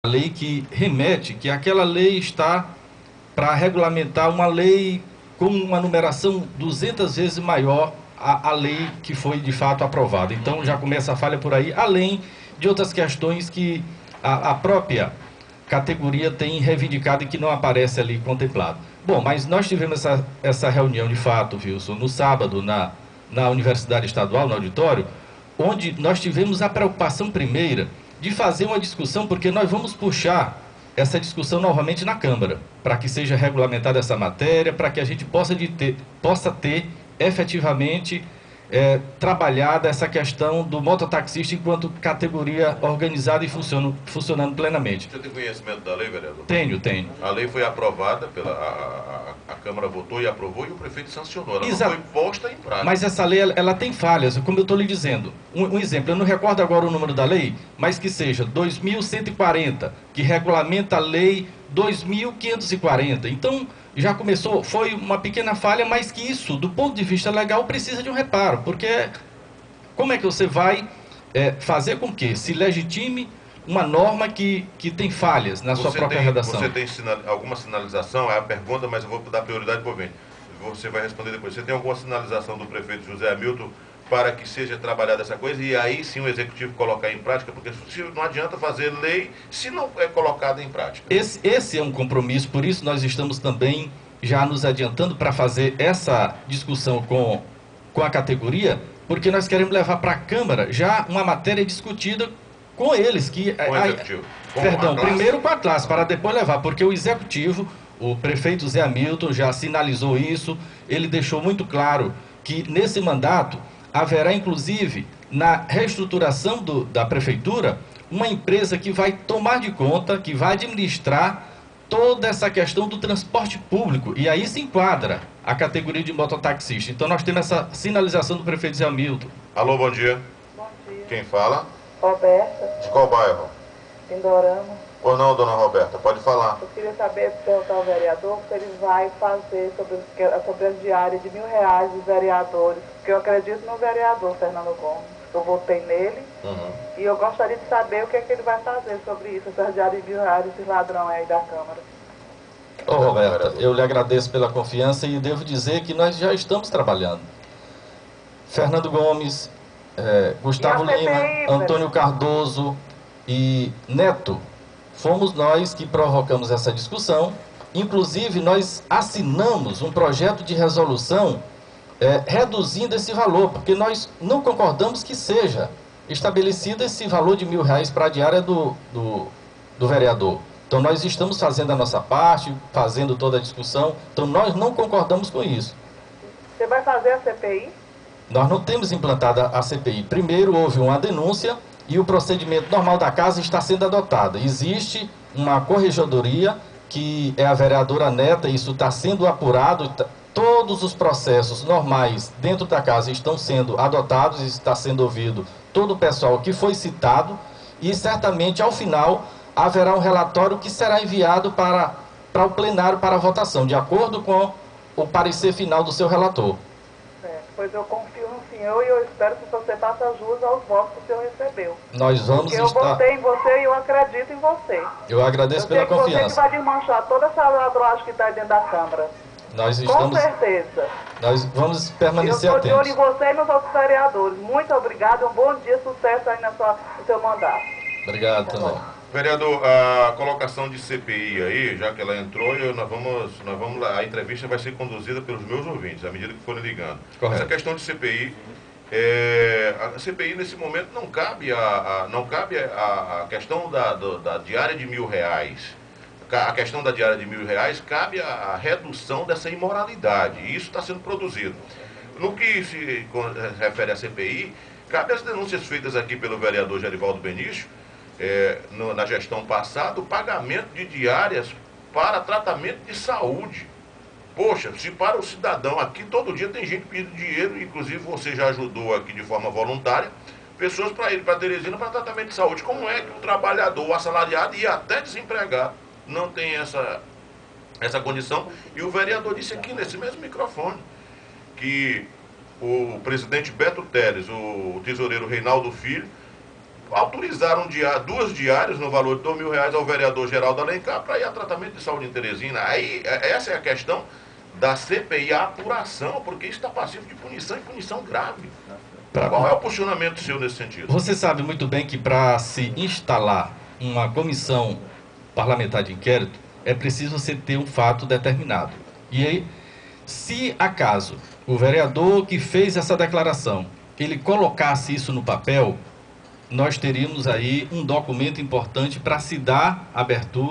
lei que remete que aquela lei está para regulamentar uma lei com uma numeração 200 vezes maior a lei que foi de fato aprovada. Então já começa a falha por aí, além de outras questões que a própria categoria tem reivindicado e que não aparece ali contemplado. Bom, mas nós tivemos essa reunião de fato, Wilson, no sábado na Universidade Estadual, no auditório, onde nós tivemos a preocupação primeira de fazer uma discussão, porque nós vamos puxar essa discussão novamente na Câmara, para que seja regulamentada essa matéria, para que a gente possa ter efetivamente trabalhada essa questão do mototaxista enquanto categoria organizada e funcionando plenamente. Você tem conhecimento da lei, vereador? Tenho. A lei foi aprovada, a Câmara votou e aprovou, e o prefeito sancionou. Ela não foi posta em prática. Mas essa lei, ela tem falhas, como eu estou lhe dizendo. Um exemplo, eu não recordo agora o número da lei, mas que seja 2.140, que regulamenta a lei 2.540. Então, já começou, foi uma pequena falha, mas que isso, do ponto de vista legal, precisa de um reparo, porque como é que você vai fazer com que se legitime uma norma que tem falhas na sua própria redação? Você tem alguma sinalização? É a pergunta, mas eu vou dar prioridade para o ouvinte. Você vai responder depois. Você tem alguma sinalização do prefeito José Hamilton para que seja trabalhada essa coisa e aí sim o executivo colocar em prática? Porque não adianta fazer lei se não é colocada em prática. Esse é um compromisso, por isso nós estamos também já nos adiantando para fazer essa discussão com a categoria, porque nós queremos levar para a Câmara já uma matéria discutida com eles. Com o executivo. Primeiro com a classe, para depois levar, porque o executivo, o prefeito Zé Hamilton já sinalizou isso, ele deixou muito claro que nesse mandato haverá, inclusive, na reestruturação da prefeitura, uma empresa que vai tomar de conta, que vai administrar toda essa questão do transporte público, e aí se enquadra a categoria de mototaxista. Então nós temos essa sinalização do prefeito Zé Hamilton. Alô, bom dia. Bom dia. Quem fala? Roberta. De qual bairro? Pindorama. Ou não, dona Roberta, pode falar. Eu queria saber, perguntar ao vereador, se ele vai fazer sobre as diárias de R$ 1.000 dos vereadores, porque eu acredito no vereador Fernando Gomes, eu votei nele, e eu gostaria de saber o que é que ele vai fazer sobre isso, essas diárias de R$ 1.000, esses ladrões aí da Câmara. Ô Roberta, eu lhe agradeço pela confiança e devo dizer que nós já estamos trabalhando. Fernando Gomes, Gustavo Lima, Antônio Cardoso e Neto, fomos nós que provocamos essa discussão. Inclusive, nós assinamos um projeto de resolução reduzindo esse valor, porque nós não concordamos que seja estabelecido esse valor de R$ 1.000 para a diária do vereador. Então, nós estamos fazendo a nossa parte, fazendo toda a discussão, então nós não concordamos com isso. Você vai fazer a CPI? Nós não temos implantada a CPI. Primeiro, houve uma denúncia e o procedimento normal da casa está sendo adotado. Existe uma corregedoria, que é a vereadora Neta, isso está sendo apurado, todos os processos normais dentro da casa estão sendo adotados, está sendo ouvido todo o pessoal que foi citado, e certamente, ao final, haverá um relatório que será enviado para o plenário para votação, de acordo com o parecer final do seu relator. Pois eu confio no senhor e eu espero que você faça jus aos votos que o senhor recebeu. Nós vamos Porque eu votei em você e eu acredito em você. Eu agradeço pela confiança. Você que vai desmanchar toda essa ladroagem que está dentro da Câmara. Com certeza. Nós vamos permanecer atentos. Eu estou de olho em você e nos outros vereadores. Muito obrigado, um bom dia, sucesso aí no seu mandato. Obrigado também. Vereador, a colocação de CPI aí, já que ela entrou, nós vamos lá, a entrevista vai ser conduzida pelos meus ouvintes, à medida que forem ligando. Correto. Essa questão de CPI, a CPI nesse momento não cabe a questão da diária de R$ 1.000. A questão da diária de R$ 1.000 cabe a redução dessa imoralidade, e isso está sendo produzido. No que se refere à CPI, cabe as denúncias feitas aqui pelo vereador Gerivaldo Benício, na gestão passada, o pagamento de diárias para tratamento de saúde. Poxa, se para o cidadão aqui, todo dia tem gente pedindo dinheiro, inclusive você já ajudou aqui de forma voluntária, pessoas para ir para Teresina para tratamento de saúde. Como é que o trabalhador, o assalariado e até desempregado não tem essa condição? E o vereador disse aqui nesse mesmo microfone que o presidente Beto Teles, o tesoureiro Reinaldo Filho, autorizaram duas diárias no valor de R$2.000 ao vereador Geraldo Alencar para ir a tratamento de saúde em Teresina. Aí, essa é a questão da CPI, a apuração, porque isso está passivo de punição e punição grave. Qual é o posicionamento seu nesse sentido? Você sabe muito bem que para se instalar uma comissão parlamentar de inquérito, é preciso você ter um fato determinado. E aí, se acaso o vereador que fez essa declaração, ele colocasse isso no papel, nós teríamos aí um documento importante para se dar abertura